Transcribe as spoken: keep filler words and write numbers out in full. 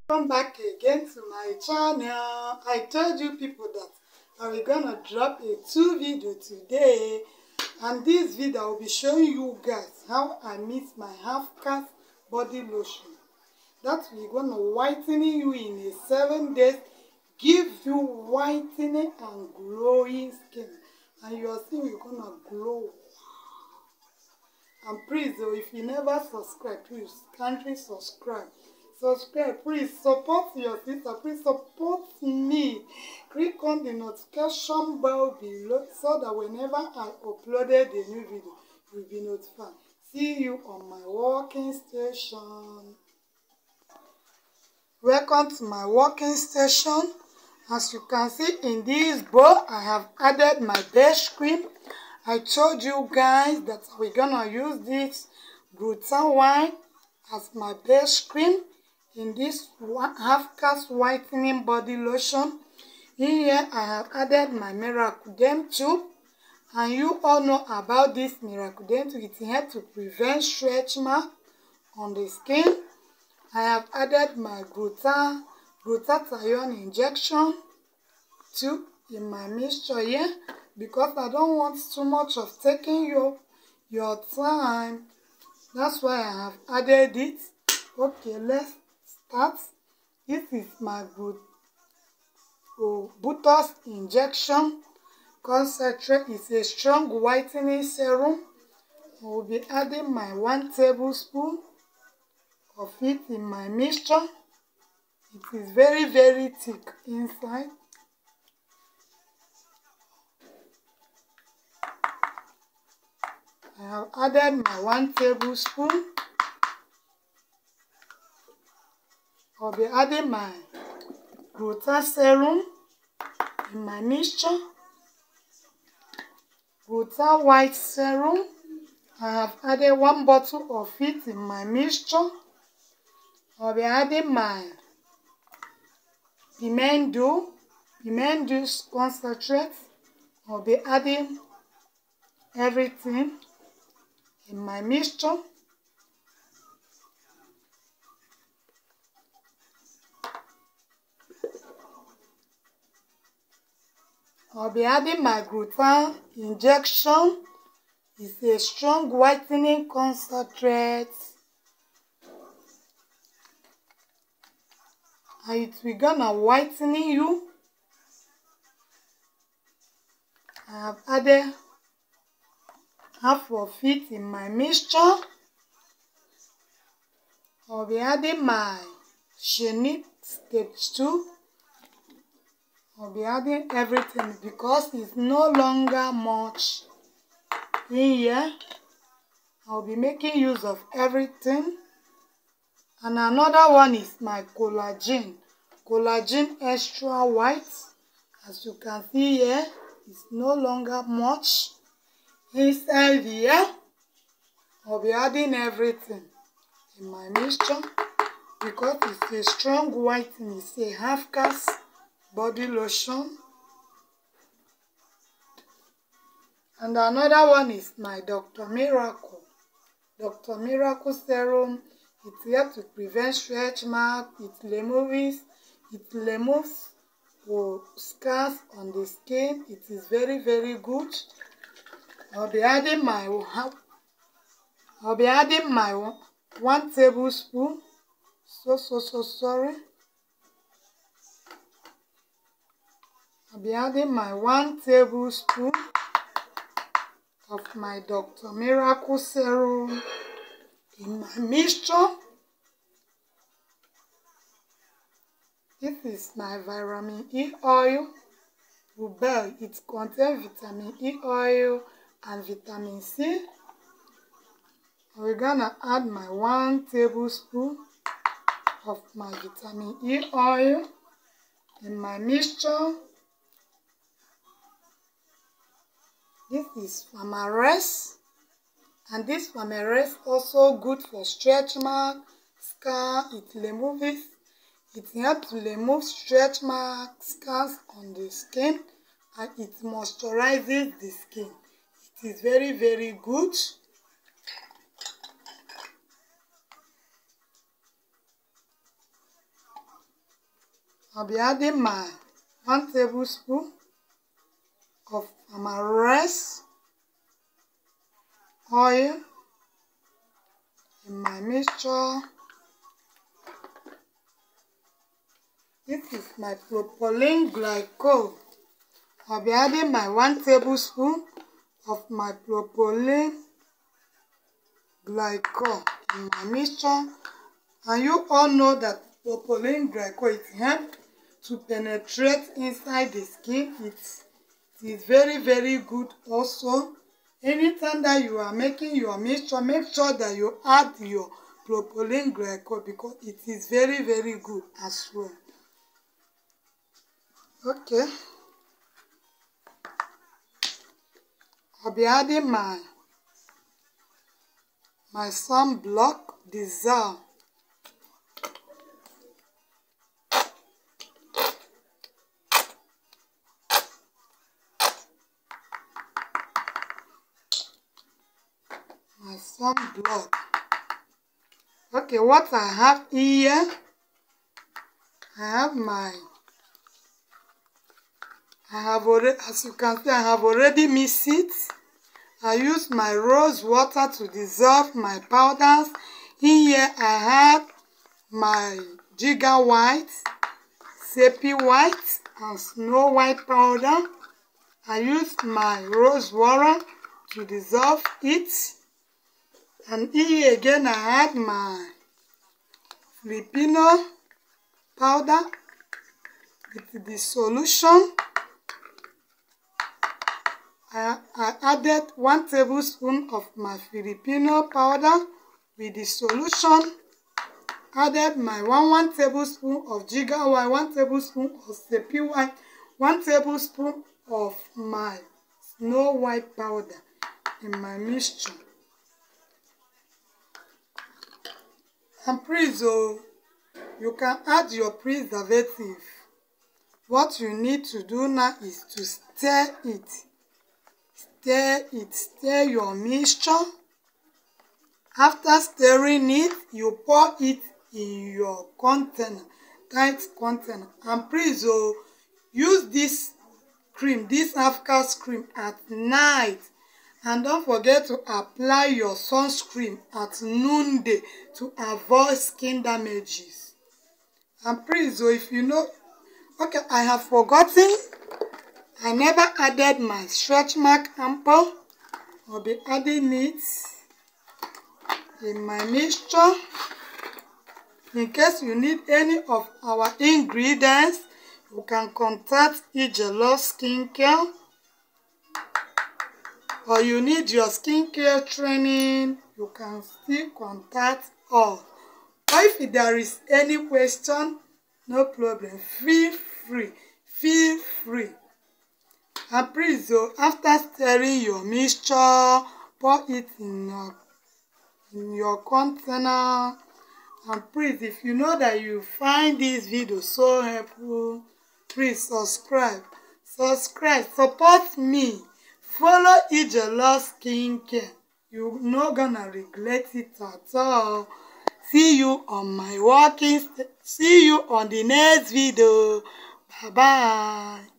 Welcome back again to my channel. I told you people that I was gonna drop a two video today, and this video I will be showing you guys how I mix my half caste body lotion that we're gonna whiten you in a seven days, give you whitening and glowing skin, and your skin will gonna glow. And please, though, if you never subscribe, please kindly subscribe. Subscribe, please support your sister. Please support me. Click on the notification bell below so that whenever I uploaded a new video, you'll be notified. See you on my working station. Welcome to my working station. As you can see in this bowl, I have added my base cream. I told you guys that we're gonna use this Brutal wine as my base cream in this half caste whitening body lotion. In here I have added my Miracle tube, and you all know about this Miracle tube. It's here to prevent stretch mark on the skin. I have added my Brutal Glutathione injection tube in my mixture here, because I don't want too much of taking your your time. That's why I have added it. Okay, let's start. This is my Botox injection concentrate. It's a strong whitening serum. I will be adding my one tablespoon of it in my mixture. It is very very thick inside. I have added my one tablespoon. I'll be adding my Brutal serum in my mixture. Brutal white serum. I have added one bottle of it in my mixture. I'll be adding my Pimento, Pimento concentrate. I'll be adding everything in my mixture. I'll be adding my Brutal injection. It's a strong whitening concentrate, and it will gonna whiten you. I have added half of it in my mixture. I'll be adding my Shenique stage two. I'll be adding everything because it's no longer much in here. I'll be making use of everything. And another one is my collagen. Collagen extra white. As you can see here, it's no longer much inside here. I'll be adding everything in my mixture because it's a strong whitening. It's a half caste body lotion. And another one is my Doctor Miracle. Doctor Miracle serum. It's here to prevent stretch mark. It removes, it removes oh, scars on the skin. It is very very good. I'll be adding my I'll be adding my one tablespoon. So so so sorry. I'll be adding my one tablespoon of my Doctor Miracle serum in my mixture. This is my vitamin E oil. Rubel. It contains vitamin E oil and vitamin C. We're gonna add my one tablespoon of my vitamin E oil in my mixture. This is Pharmares, and this Pharmares also good for stretch mark, scar. It removes, it helps to remove stretch marks, scars on the skin, and it moisturizes the skin. It is very very good. I'll be adding my one tablespoon of Amaranth oil in my mixture. This is my propylene glycol. I'll be adding my one tablespoon of my propylene glycol in my mixture. And you all know that propylene glycol, it helps to penetrate inside the skin. It's, it is very, very good also. Anytime that you are making your mixture, make sure that you add your propylene glycol because it is very, very good as well. Okay. I'll be adding my my sunblock dissolve. My sunblock. Okay, what I have here, I have my, I have already, as you can see, I have already mixed it. I use my rose water to dissolve my powders. In here, I have my Giga White, Sepia White, and Snow White powder. I use my rose water to dissolve it. And here again, I had my Filipino powder with the solution. I, I added one tablespoon of my Filipino powder with the solution. Added my one one tablespoon of Giga White, one tablespoon of Sepia White, one tablespoon of my Snow White powder in my mixture. And please, oh, you can add your preservative. What you need to do now is to stir it. Stir it, stir your mixture. After stirring it, you pour it in your container, tight container. And please, oh, use this cream, this Afghans cream at night. And don't forget to apply your sunscreen at noonday to avoid skin damages. And please, oh, if you know, okay, I have forgotten. I never added my stretch mark ampoule. I'll be adding it in my mixture. In case you need any of our ingredients, you can contact Ijelove Skincare. Or you need your skincare training, you can still contact us. Or if there is any question, no problem, feel free, feel free. And please, so after stirring your mixture, pour it in your, in your container. And please, if you know that you find this video so helpful, please subscribe. Subscribe, support me. Follow Ijelove Skincare. You're not gonna regret it at all. See you on my walking. See you on the next video. Bye bye.